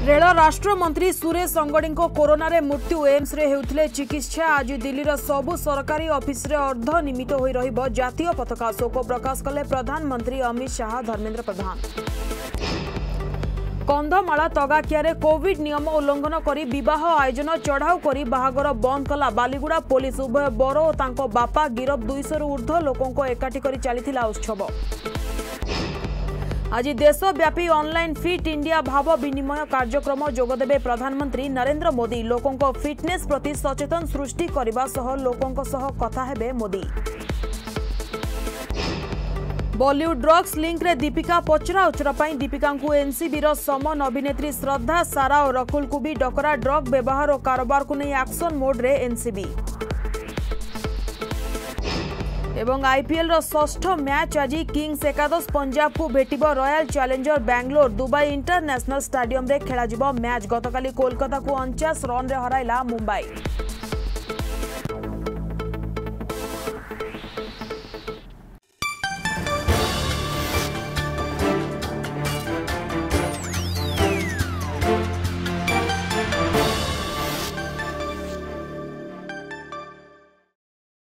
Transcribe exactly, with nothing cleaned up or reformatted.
Rail राष्ट्रमंत्री Suresh Angadi corona रे मृत्यु एम्स रे हेउथिले चिकित्सा। आज दिल्लीर सबु सरकारी ऑफिस रे अर्ध निमित होई रहिबो जातीय पताका। शोक प्रकाश कले प्रधानमंत्री अमित शाह, धर्मेंद्र प्रधान। कंधमाला तगाकिया कोविड नियम उल्लंघन करी विवाह आयोजन चढ़ाऊ करी बाहागर बंद कला बालीगुड़ा पुलिस। उभय बर और तांको बापा गिरफ। दुईश रु ऊर्ध्व लोकों एकाठी करी चलिथिला उत्सव। आज देशव्यापी ऑनलाइन फिट इंडिया भाव विनिमय कार्यक्रम जोगदेवे प्रधानमंत्री नरेंद्र मोदी। लोकों फिटनेस प्रति सचेतन सृष्टि करने सह लोकों सह कथा हेबे मोदी। बॉलीवुड ड्रग्स लिंक रे दीपिका पचरा उचरा पाई दीपिका को एनसीबी रो समन। अभिनेत्री श्रद्धा, सारा और रकुल को भी डकरा। ड्रग व्यवहार और कारोबार को नहीं एक्शन मोड रे एनसीबी। एवं आईपीएल रो षष्ठ मैच आज किंग्स एकादश पंजाब को भेटिबो royal challenger Bangalore. Dubai international stadium रे खेला जिवो मैच। गतकाली कोलकाता को उनचास रन रे हराइला मुंबई।